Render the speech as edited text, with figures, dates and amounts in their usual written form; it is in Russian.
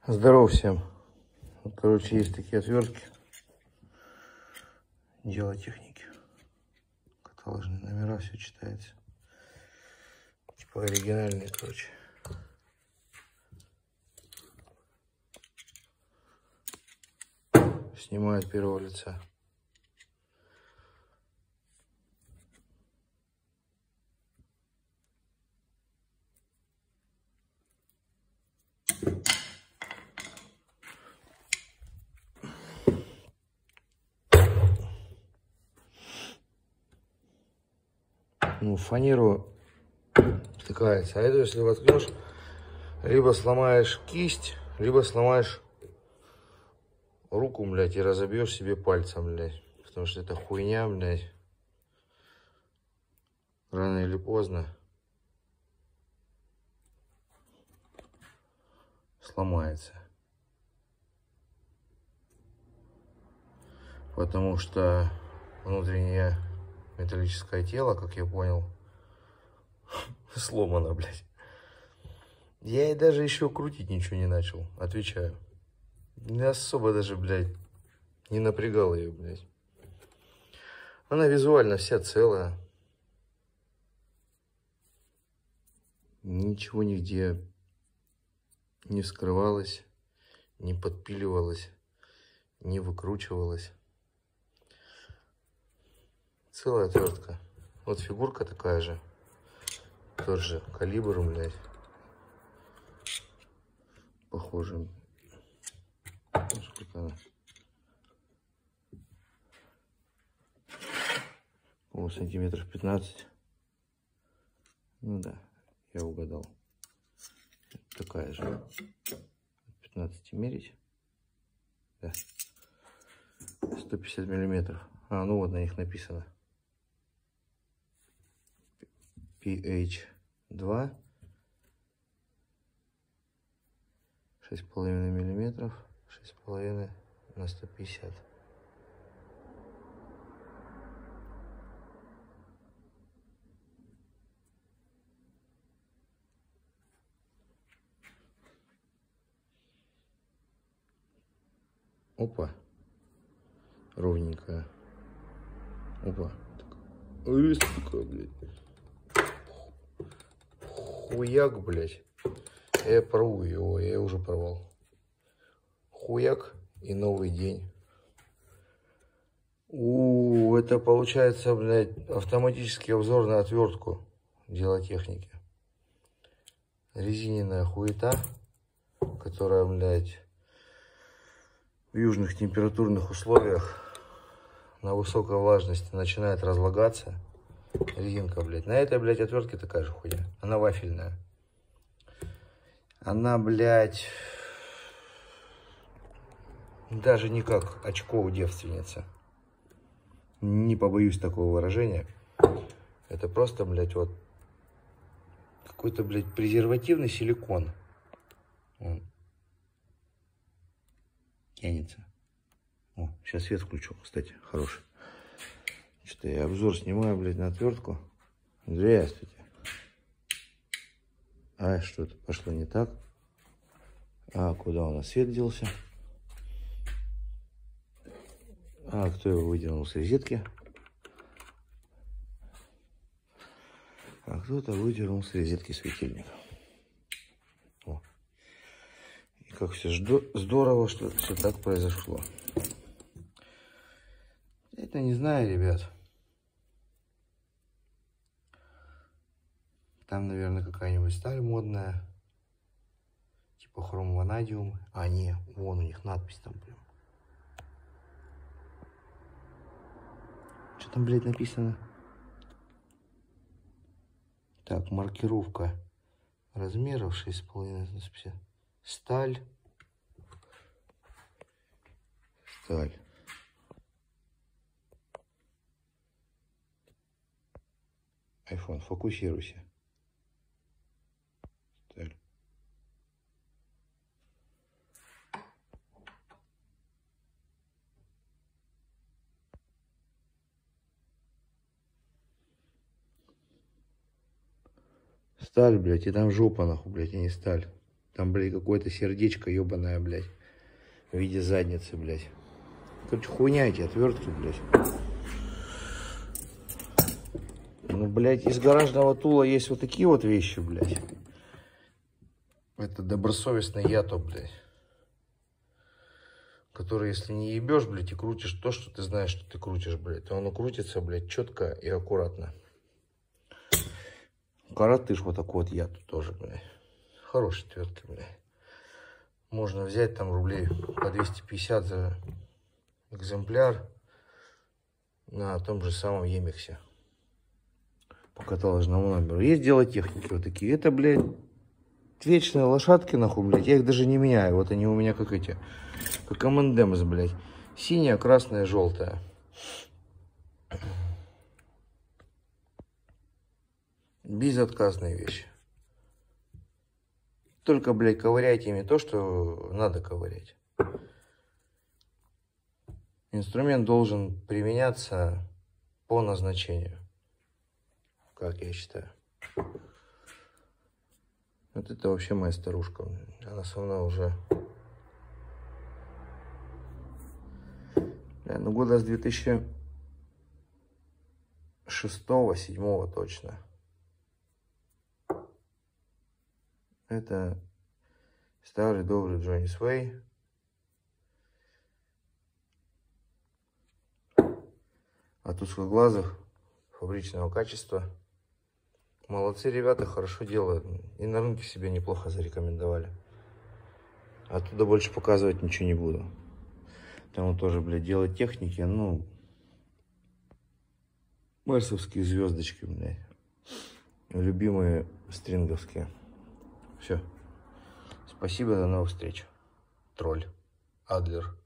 Здорово всем. Вот, короче, есть такие отвертки. Дело техники. Каталожные номера, все читается. Типа оригинальные, короче. Снимают первого лица. Ну, фанеру втыкается. А это если воткнешь, либо сломаешь кисть, либо сломаешь руку, блядь, и разобьешь себе пальцем, блядь. Потому что это хуйня, блядь. Рано или поздно сломается. Потому что внутреннее металлическое тело, как я понял, сломано, блядь. Я и даже еще крутить ничего не начал, отвечаю. Не особо даже, блядь, не напрягал ее, блядь. Она визуально вся целая. Ничего нигде не вскрывалось, не подпиливалось, не выкручивалось. Целая отвертка. Вот фигурка такая же. Тот же калибр, блядь. Похоже. Сколько она? О, сантиметров 15. Ну да, я угадал. Такая же. 15 мерить. Да. 150 миллиметров. А, ну вот на них написано. PH2. 6,5 миллиметров. 6,5 на 150. Опа. Ровненькая. Опа. Такая, блядь. Хуяк, блядь. Я порву его, я уже порвал. Хуяк и новый день. Это получается, блядь, автоматический обзор на отвертку. Дело техники. Резиновая хуета, которая, блядь, в южных температурных условиях на высокой влажности начинает разлагаться. Резинка, блядь. На этой, блядь, отвертке такая же хуйня. Она вафельная. Она, блядь, даже не как очко у девственницы. Не побоюсь такого выражения. Это просто, блядь, вот какой-то, блядь, презервативный силикон. Он тянется. О, сейчас свет включу, кстати, хороший. Что-то я обзор снимаю, блядь, на отвертку. Здравствуйте. А, что-то пошло не так. А, куда у нас свет делся? А, кто его выдернул с розетки? А кто-то выдернул с розетки светильник. О. И как все здорово, что все так произошло. Это не знаю, ребят. Там, наверное, какая-нибудь сталь модная. Типа хром-ванадиум. А, не, вон у них надпись там прям. Что там, блядь, написано? Так, маркировка размеров 6,5 на 150. Сталь. Сталь. Айфон, фокусируйся. Сталь. Сталь, блядь, и там жопа, нахуй, блядь, и не сталь. Там, блядь, какое-то сердечко ебаное, блядь. В виде задницы, блядь. Короче, хуйня эти отвертки, блядь. Ну, блядь, из гаражного тула есть вот такие вот вещи, блядь. Это добросовестный ято, блядь. Который, если не ебешь, блядь, и крутишь то, что ты знаешь, что ты крутишь, блядь, то оно крутится, блядь, четко и аккуратно. Коротыш вот такой вот ято тоже, блядь. Хорошие отвертки, блядь. Можно взять там рублей по 250 за экземпляр на том же самом Емексе. По каталожному номеру. Есть дело техники вот такие. Это, блядь, вечные лошадки, нахуй, блядь. Я их даже не меняю. Вот они у меня как эти, как МНДМС, блядь. Синяя, красная, желтая. Безотказные вещи. Только, блядь, ковыряйте ими то, что надо ковырять. Инструмент должен применяться по назначению. Как я считаю. Вот это вообще моя старушка. Она со мной уже... Ну, года с 2006-2007 точно. Это старый добрый Джонни Свей. От узкоглазых, фабричного качества. Молодцы ребята, хорошо делают. И на рынке себя неплохо зарекомендовали. Оттуда больше показывать ничего не буду. Там тоже, блядь, дело техники, ну... Мерсовские звездочки, блядь. Любимые стринговские. Все. Спасибо, до новых встреч. Тролль. Адлер.